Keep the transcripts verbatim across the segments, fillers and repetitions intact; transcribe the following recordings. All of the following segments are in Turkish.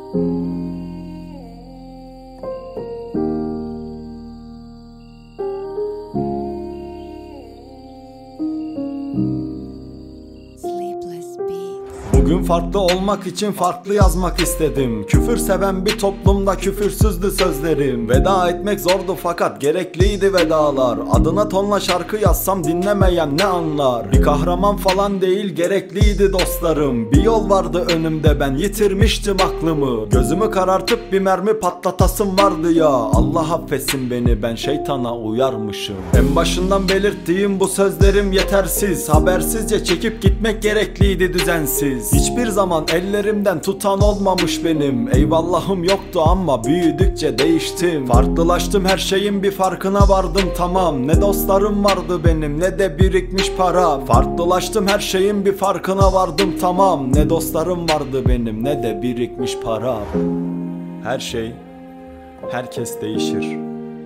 Bugün farklı olmak için farklı yazmak istedim. Küfür seven bir toplumda küfürsüzdü sözlerim. Veda etmek zordu fakat gerekliydi vedalar. Adına tonla şarkı yazsam dinlemeyen ne anlar? Bir kahraman falan değil, gerekliydi dostlarım. Bir yol vardı önümde, ben yitirmiştim aklımı. Gözümü karartıp bir mermi patlatasım vardı ya. Allah affetsin beni, ben şeytana uyarmışım. En başından belirttiğim bu sözlerim yetersiz. Habersizce çekip gitmek gerekliydi düzensiz. Hiçbir zaman ellerimden tutan olmamış benim. Eyvallahım yoktu ama büyüdükçe değiştim. Farklılaştım, her şeyin bir farkına vardım, tamam. Ne dostlarım vardı benim, ne de birikmiş para. Farklılaştım, her şeyin bir farkına vardım, tamam. Ne dostlarım vardı benim, ne de birikmiş para. Her şey, herkes değişir.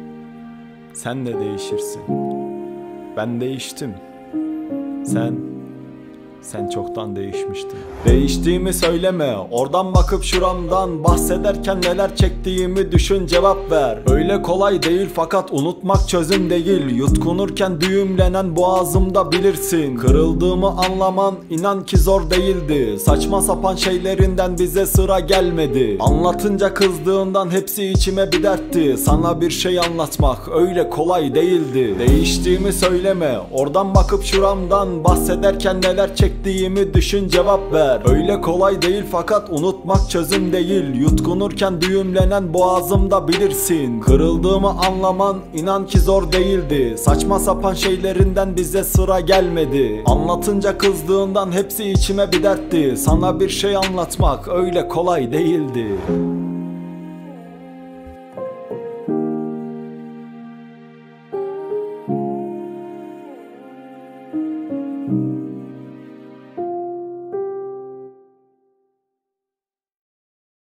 Sen de değişirsin. Ben değiştim. Sen Sen çoktan değişmiştin. Değiştiğimi söyleme, oradan bakıp şuramdan bahsederken neler çektiğimi düşün, cevap ver. Öyle kolay değil fakat unutmak çözüm değil. Yutkunurken düğümlenen boğazımda bilirsin. Kırıldığımı anlaman inan ki zor değildi. Saçma sapan şeylerinden bize sıra gelmedi. Anlatınca kızdığından hepsi içime bir dertti. Sana bir şey anlatmak öyle kolay değildi. Değiştiğimi söyleme, oradan bakıp şuramdan bahsederken neler çektiğimi Çektiğimi düşün, cevap ver. Öyle kolay değil fakat unutmak çözüm değil. Yutkunurken düğümlenen boğazımda bilirsin. Kırıldığımı anlaman inan ki zor değildi. Saçma sapan şeylerinden bize sıra gelmedi. Anlatınca kızdığından hepsi içime bir dertti. Sana bir şey anlatmak öyle kolay değildi.